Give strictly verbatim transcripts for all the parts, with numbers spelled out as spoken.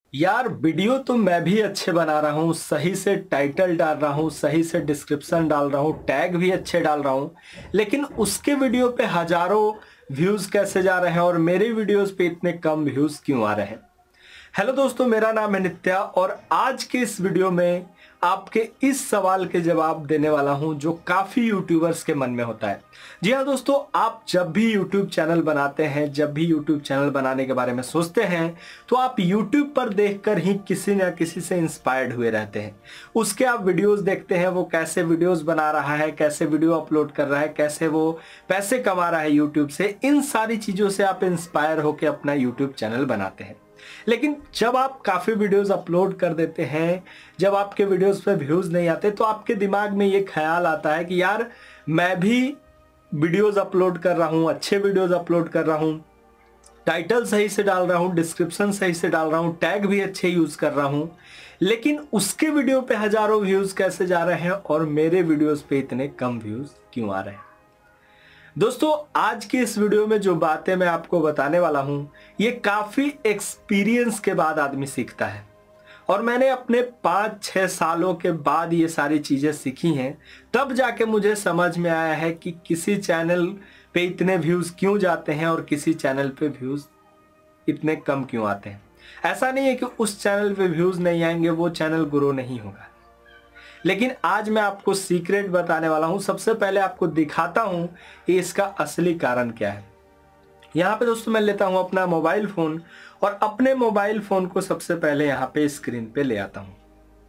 यार वीडियो तो मैं भी अच्छे बना रहा हूँ, सही से टाइटल डाल रहा हूँ, सही से डिस्क्रिप्शन डाल रहा हूँ, टैग भी अच्छे डाल रहा हूँ। लेकिन उसके वीडियो पे हजारों व्यूज कैसे जा रहे हैं और मेरे वीडियोस पे इतने कम व्यूज क्यों आ रहे हैं। हेलो दोस्तों, मेरा नाम है नित्या और आज के इस वीडियो में आपके इस सवाल के जवाब देने वाला हूं जो काफी यूट्यूबर्स के मन में होता है। जी हाँ दोस्तों, आप जब भी यूट्यूब चैनल बनाते हैं, जब भी यूट्यूब चैनल बनाने के बारे में सोचते हैं, तो आप यूट्यूब पर देखकर ही किसी न किसी से इंस्पायर्ड हुए रहते हैं। उसके आप वीडियोस देखते हैं, वो कैसे वीडियोस बना रहा है, कैसे वीडियो अपलोड कर रहा है, कैसे वो पैसे कमा रहा है यूट्यूब से। इन सारी चीजों से आप इंस्पायर होकर अपना यूट्यूब चैनल बनाते हैं। लेकिन जब आप काफी वीडियोस अपलोड कर देते हैं, जब आपके वीडियोस पे व्यूज नहीं आते, तो आपके दिमाग में ये ख्याल आता है कि यार मैं भी वीडियोस अपलोड कर रहा हूं, अच्छे वीडियोस अपलोड कर रहा हूं, टाइटल सही से डाल रहा हूं, डिस्क्रिप्शन सही से डाल रहा हूं, टैग भी अच्छे यूज कर रहा हूं, लेकिन उसके वीडियो पे हजारों व्यूज कैसे जा रहे हैं और मेरे वीडियोस पे इतने कम व्यूज क्यों आ रहे हैं। दोस्तों, आज की इस वीडियो में जो बातें मैं आपको बताने वाला हूं, ये काफी एक्सपीरियंस के बाद आदमी सीखता है और मैंने अपने पाँच छः सालों के बाद ये सारी चीजें सीखी हैं। तब जाके मुझे समझ में आया है कि किसी चैनल पे इतने व्यूज क्यों जाते हैं और किसी चैनल पे व्यूज इतने कम क्यों आते हैं। ऐसा नहीं है कि उस चैनल पे व्यूज नहीं आएंगे, वो चैनल ग्रो नहीं होगा। लेकिन आज मैं आपको सीक्रेट बताने वाला हूं। सबसे पहले आपको दिखाता हूं कि इसका असली कारण क्या है। यहाँ पे दोस्तों मैं लेता हूं अपना मोबाइल फोन और अपने मोबाइल फोन को सबसे पहले यहाँ पे स्क्रीन पे ले आता हूं।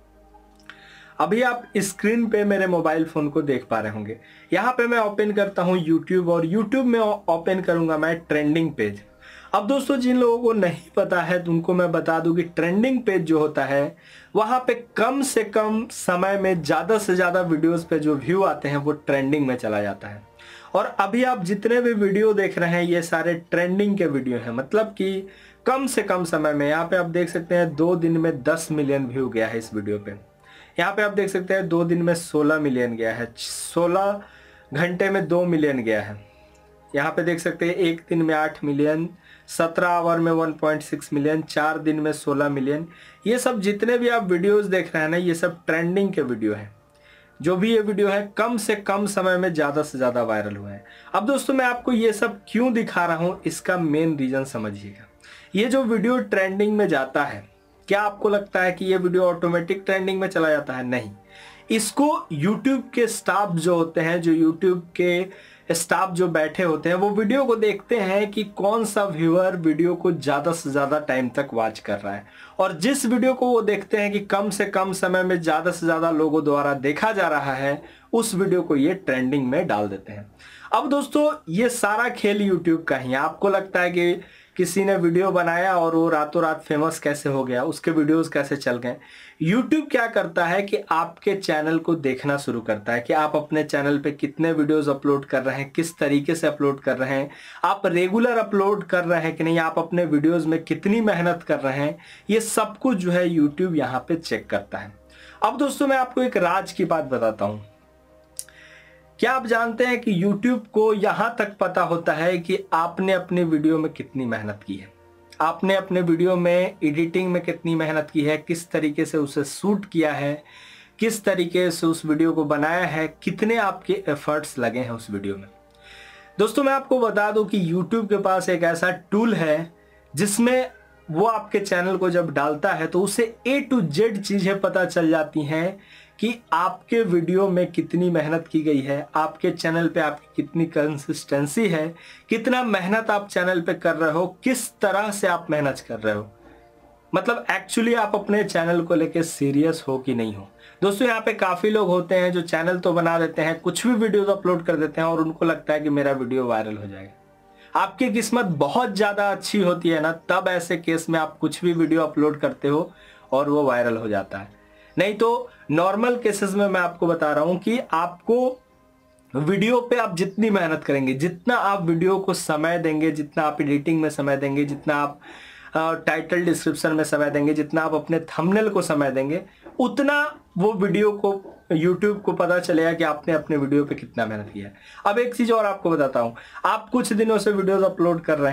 अभी आप स्क्रीन पे मेरे मोबाइल फोन को देख पा रहे होंगे। यहाँ पे मैं ओपन करता हूँ यूट्यूब और यूट्यूब में ओपन करूंगा मैं ट्रेंडिंग पेज। अब दोस्तों, जिन लोगों को नहीं पता है तो उनको मैं बता दूं कि ट्रेंडिंग पेज जो होता है, वहां पे कम से कम समय में ज्यादा से ज्यादा वीडियोस पे जो व्यू आते हैं वो ट्रेंडिंग में चला जाता है। और अभी आप जितने भी वीडियो देख रहे हैं ये सारे ट्रेंडिंग के वीडियो हैं, मतलब कि कम से कम समय में। यहाँ पे आप देख सकते हैं दो दिन में दस मिलियन व्यू गया है इस वीडियो पे। यहाँ पे आप देख सकते हैं दो दिन में सोलह मिलियन गया है, सोलह घंटे में दो मिलियन गया है। यहाँ पे देख सकते हैं एक दिन में आठ मिलियन, सत्रह आवर में वन पॉइंट सिक्स मिलियन, चार दिन में सोलह मिलियन। ये सब जितने भी आप वीडियोस देख रहे हैं ना, ये सब ट्रेंडिंग के वीडियो हैं। जो भी ये वीडियो है कम से कम समय में ज्यादा से ज्यादा वायरल हुए हैं। अब दोस्तों, मैं आपको ये सब क्यों दिखा रहा हूं, इसका मेन रीजन समझिएगा। ये जो वीडियो ट्रेंडिंग में जाता है, क्या आपको लगता है कि ये वीडियो ऑटोमेटिक ट्रेंडिंग में चला जाता है? नहीं। इसको यूट्यूब के स्टाफ जो होते हैं, जो यूट्यूब के स्टाफ जो बैठे होते हैं, वो वीडियो को देखते हैं कि कौन सा व्यूअर वीडियो को ज्यादा से ज्यादा टाइम तक वॉच कर रहा है, और जिस वीडियो को वो देखते हैं कि कम से कम समय में ज्यादा से ज्यादा लोगों द्वारा देखा जा रहा है, उस वीडियो को ये ट्रेंडिंग में डाल देते हैं। अब दोस्तों, ये सारा खेल यूट्यूब का ही है। आपको लगता है कि किसी ने वीडियो बनाया और वो रातों रात फेमस कैसे हो गया, उसके वीडियोस कैसे चल गए। यूट्यूब क्या करता है कि आपके चैनल को देखना शुरू करता है कि आप अपने चैनल पे कितने वीडियोस अपलोड कर रहे हैं, किस तरीके से अपलोड कर रहे हैं, आप रेगुलर अपलोड कर रहे हैं कि नहीं, आप अपने वीडियोस में कितनी मेहनत कर रहे हैं। ये सब कुछ जो है यूट्यूब यहाँ पे चेक करता है। अब दोस्तों, मैं आपको एक राज की बात बताता हूँ। क्या आप जानते हैं कि YouTube को यहां तक पता होता है कि आपने अपने वीडियो में कितनी मेहनत की है, आपने अपने वीडियो में एडिटिंग में कितनी मेहनत की है, किस तरीके से उसे शूट किया है, किस तरीके से उस वीडियो को बनाया है, कितने आपके एफर्ट्स लगे हैं उस वीडियो में। दोस्तों, मैं आपको बता दूं कि YouTube के पास एक ऐसा टूल है जिसमें वो आपके चैनल को जब डालता है तो उसे ए टू जेड चीजें पता चल जाती हैं कि आपके वीडियो में कितनी मेहनत की गई है, आपके चैनल पे आपकी कितनी कंसिस्टेंसी है, कितना मेहनत आप चैनल पे कर रहे हो, किस तरह से आप मेहनत कर रहे हो, मतलब एक्चुअली आप अपने चैनल को लेके सीरियस हो कि नहीं हो। दोस्तों, यहाँ पे काफी लोग होते हैं जो चैनल तो बना देते हैं, कुछ भी वीडियोस अपलोड कर देते हैं और उनको लगता है कि मेरा वीडियो वायरल हो जाएगा। आपकी किस्मत बहुत ज्यादा अच्छी होती है ना, तब ऐसे केस में आप कुछ भी वीडियो अपलोड करते हो और वो वायरल हो जाता है। नहीं तो नॉर्मल केसेस में मैं आपको बता रहा हूं कि आपको वीडियो पे आप जितनी मेहनत करेंगे, जितना आप वीडियो को समय देंगे, जितना आप एडिटिंग में समय देंगे, जितना आप टाइटल डिस्क्रिप्शन में समय देंगे, जितना आप अपने थंबनेल को समय देंगे, उतना वो वीडियो को यूट्यूब को पता चलेगा कि आपने अपने वीडियो पे कितना मेहनत किया है। अब एक चीज और आपको बताता हूं। आप कुछ दिनों से वीडियोस अपलोड कर रहे हैं,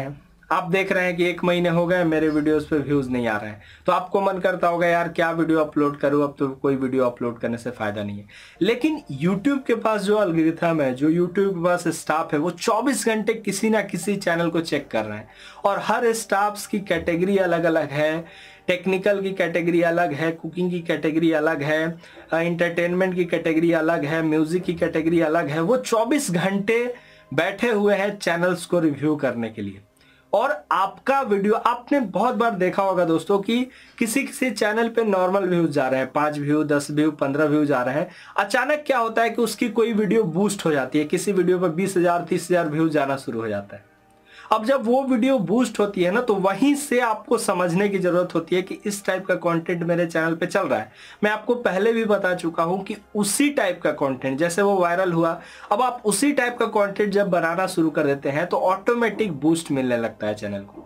आप देख रहे हैं कि एक महीने हो गए मेरे वीडियोस पे व्यूज नहीं आ रहे हैं, तो आपको मन करता होगा यार क्या वीडियो अपलोड करूं, अब तो कोई वीडियो अपलोड करने से फायदा नहीं है। लेकिन YouTube के पास जो एल्गोरिथम है, जो YouTube के पास स्टाफ है, वो चौबीस घंटे किसी ना किसी चैनल को चेक कर रहे हैं और हर स्टाफ्स की कैटेगरी अलग अलग है। टेक्निकल की कैटेगरी अलग है, कुकिंग की कैटेगरी अलग है, इंटरटेनमेंट की कैटेगरी अलग है, म्यूजिक की कैटेगरी अलग है। वो चौबीस घंटे बैठे हुए हैं चैनल्स को रिव्यू करने के लिए। और आपका वीडियो आपने बहुत बार देखा होगा दोस्तों कि किसी किसी चैनल पे नॉर्मल व्यूज जा रहे हैं, पांच व्यू, दस व्यू, पंद्रह व्यू जा रहे हैं। अचानक क्या होता है कि उसकी कोई वीडियो बूस्ट हो जाती है, किसी वीडियो पर बीस हजार तीस हजार व्यूज जाना शुरू हो जाता है। अब जब वो वीडियो बूस्ट होती है ना, तो वहीं से आपको समझने की जरूरत होती है कि इस टाइप का कंटेंट मेरे चैनल पे चल रहा है। मैं आपको पहले भी बता चुका हूं कि उसी टाइप का कंटेंट, जैसे वो वायरल हुआ, अब आप उसी टाइप का कंटेंट जब बनाना शुरू कर देते हैं तो ऑटोमेटिक बूस्ट मिलने लगता है चैनल को।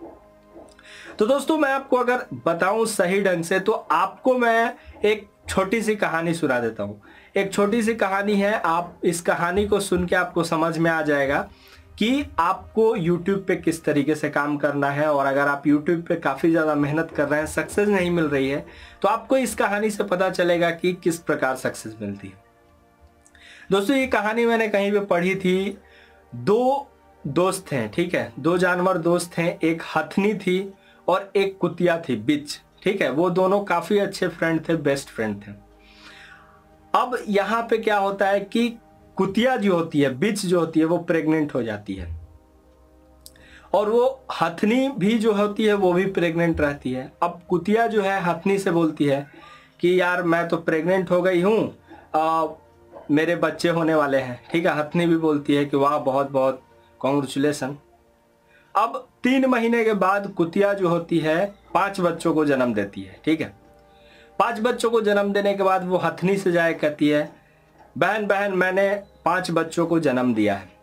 तो दोस्तों मैं आपको अगर बताऊं सही ढंग से, तो आपको मैं एक छोटी सी कहानी सुना देता हूं। एक छोटी सी कहानी है, आप इस कहानी को सुन के आपको समझ में आ जाएगा कि आपको YouTube पे किस तरीके से काम करना है। और अगर आप YouTube पे काफ़ी ज़्यादा मेहनत कर रहे हैं, सक्सेस नहीं मिल रही है, तो आपको इस कहानी से पता चलेगा कि किस प्रकार सक्सेस मिलती है। दोस्तों ये कहानी मैंने कहीं पे पढ़ी थी। दो दोस्त हैं, ठीक है, दो जानवर दोस्त हैं, एक हथनी थी और एक कुतिया थी बिच, ठीक है। वो दोनों काफ़ी अच्छे फ्रेंड थे, बेस्ट फ्रेंड थे। अब यहाँ पे क्या होता है कि कुतिया जो होती है, बिच जो होती है, वो प्रेग्नेंट हो जाती है और वो हथनी भी जो होती है वो भी प्रेग्नेंट रहती है। अब कुतिया जो है हथनी से बोलती है कि यार मैं तो प्रेग्नेंट हो गई हूँ, मेरे बच्चे होने वाले हैं, ठीक है। हथनी भी बोलती है कि वाह बहुत बहुत कॉन्ग्रेचुलेसन। अब तीन महीने के बाद कुतिया जो होती है पांच बच्चों को जन्म देती है, ठीक है। पांच बच्चों को जन्म देने के बाद वो हथनी से जाए कहती है, बहन बहन मैंने पांच बच्चों को जन्म दिया है।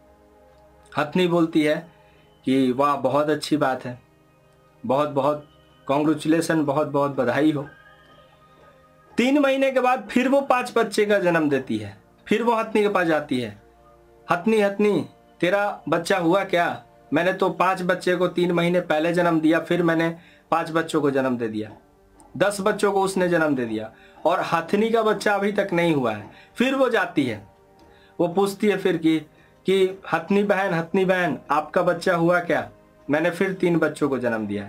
हथनी बोलती है कि वाह बहुत अच्छी बात है, बहुत बहुत कॉन्ग्रेचुलेसन, बहुत बहुत बधाई हो। तीन महीने के बाद फिर वो पांच बच्चे का जन्म देती है। फिर वो हथनी के पास जाती है, हथनी हथनी तेरा बच्चा हुआ क्या? मैंने तो पांच बच्चे को तीन महीने पहले जन्म दिया, फिर मैंने पांच बच्चों को जन्म दे दिया, दस बच्चों को उसने जन्म दे दिया और हथनी का बच्चा अभी तक नहीं हुआ है। फिर वो जाती है, वो पूछती है फिर कि कि हथनी बहन हथनी बहन आपका बच्चा हुआ क्या? मैंने फिर तीन बच्चों को जन्म दिया है।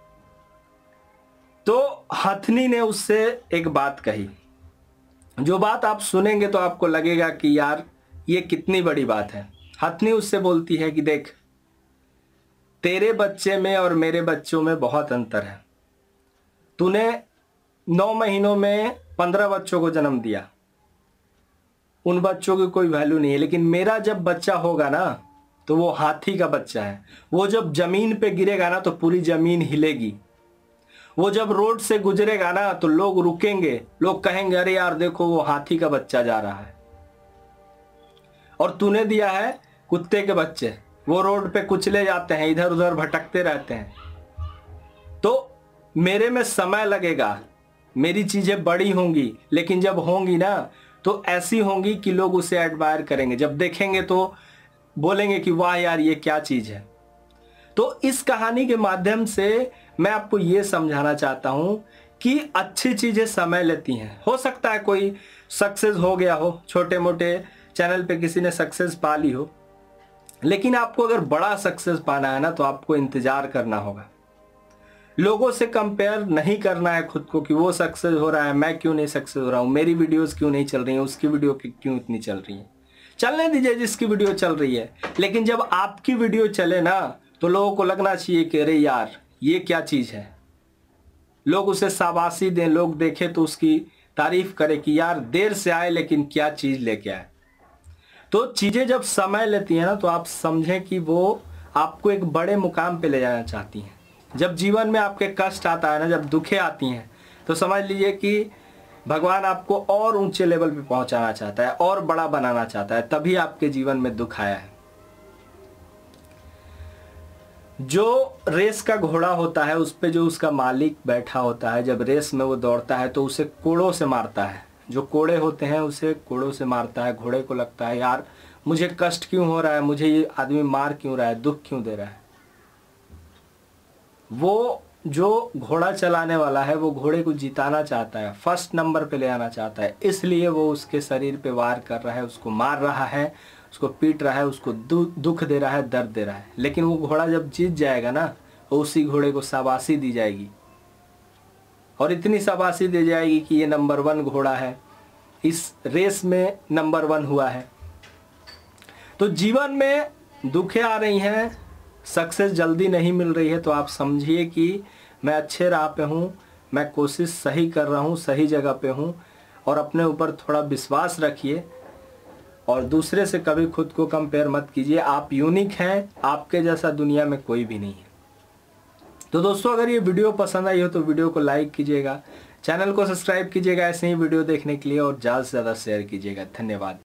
तो हथनी ने उससे एक बात कही, जो बात आप सुनेंगे तो आपको लगेगा कि यार ये कितनी बड़ी बात है। हथनी उससे बोलती है कि देख, तेरे बच्चे में और मेरे बच्चों में बहुत अंतर है। तूने नौ महीनों में पंद्रह बच्चों को जन्म दिया, उन बच्चों की कोई वैल्यू नहीं है, लेकिन मेरा जब बच्चा होगा ना तो वो हाथी का बच्चा है। वो जब जमीन पे गिरेगा ना तो पूरी जमीन हिलेगी। वो जब रोड से गुजरेगा ना तो लोग रुकेंगे, लोग कहेंगे अरे यार देखो वो हाथी का बच्चा जा रहा है। और तूने दिया है कुत्ते के बच्चे, वो रोड पे कुचले जाते हैं, इधर उधर भटकते रहते हैं। तो मेरे में समय लगेगा, मेरी चीजें बड़ी होंगी, लेकिन जब होंगी ना तो ऐसी होंगी कि लोग उसे एडमायर करेंगे। जब देखेंगे तो बोलेंगे कि वाह यार ये क्या चीज है। तो इस कहानी के माध्यम से मैं आपको ये समझाना चाहता हूं कि अच्छी चीजें समय लेती हैं। हो सकता है कोई सक्सेस हो गया हो, छोटे मोटे चैनल पे किसी ने सक्सेस पा ली हो, लेकिन आपको अगर बड़ा सक्सेस पाना है ना तो आपको इंतजार करना होगा। लोगों से कंपेयर नहीं करना है खुद को कि वो सक्सेस हो रहा है, मैं क्यों नहीं सक्सेस हो रहा हूँ, मेरी वीडियोस क्यों नहीं चल रही हैं, उसकी वीडियो क्यों इतनी चल रही है। चलने दीजिए जिसकी वीडियो चल रही है, लेकिन जब आपकी वीडियो चले ना तो लोगों को लगना चाहिए कि अरे यार ये क्या चीज़ है। लोग उसे शाबाशी दें, लोग देखें तो उसकी तारीफ करें कि यार देर से आए लेकिन क्या चीज़ लेके आए। तो चीज़ें जब समय लेती हैं ना तो आप समझें कि वो आपको एक बड़े मुकाम पे ले जाना चाहती हैं। जब जीवन में आपके कष्ट आता है ना, जब दुखें आती हैं, तो समझ लीजिए कि भगवान आपको और ऊंचे लेवल पे पहुंचाना चाहता है और बड़ा बनाना चाहता है, तभी आपके जीवन में दुख आया है। जो रेस का घोड़ा होता है उस पे जो उसका मालिक बैठा होता है, जब रेस में वो दौड़ता है तो उसे कोड़ों से मारता है। जो कोड़े होते हैं उसे कोड़ों से मारता है। घोड़े को लगता है यार मुझे कष्ट क्यों हो रहा है, मुझे ये आदमी मार क्यों रहा है, दुख क्यों दे रहा है। वो जो घोड़ा चलाने वाला है वो घोड़े को जिताना चाहता है, फर्स्ट नंबर पे ले आना चाहता है, इसलिए वो उसके शरीर पे वार कर रहा है, उसको मार रहा है, उसको पीट रहा है, उसको दु, दुख दे रहा है, दर्द दे रहा है। लेकिन वो घोड़ा जब जीत जाएगा ना, तो उसी घोड़े को शाबाशी दी जाएगी, और इतनी शाबाशी दी जाएगी कि ये नंबर वन घोड़ा है, इस रेस में नंबर वन हुआ है। तो जीवन में दुखें आ रही हैं, सक्सेस जल्दी नहीं मिल रही है, तो आप समझिए कि मैं अच्छे राह पे हूँ, मैं कोशिश सही कर रहा हूँ, सही जगह पे हूँ, और अपने ऊपर थोड़ा विश्वास रखिए और दूसरे से कभी खुद को कंपेयर मत कीजिए। आप यूनिक हैं, आपके जैसा दुनिया में कोई भी नहीं है। तो दोस्तों, अगर ये वीडियो पसंद आई हो तो वीडियो को लाइक कीजिएगा, चैनल को सब्सक्राइब कीजिएगा ऐसे ही वीडियो देखने के लिए, और ज़्यादा से ज़्यादा शेयर कीजिएगा। धन्यवाद।